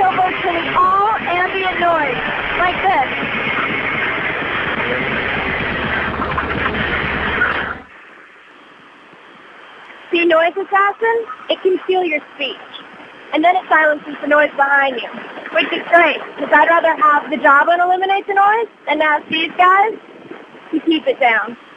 kill virtually all ambient noise, like this. See Noise Assassin? It can steal your speech. And then it silences the noise behind you, which is great, because I'd rather have the Java eliminate the noise than ask these guys to keep it down.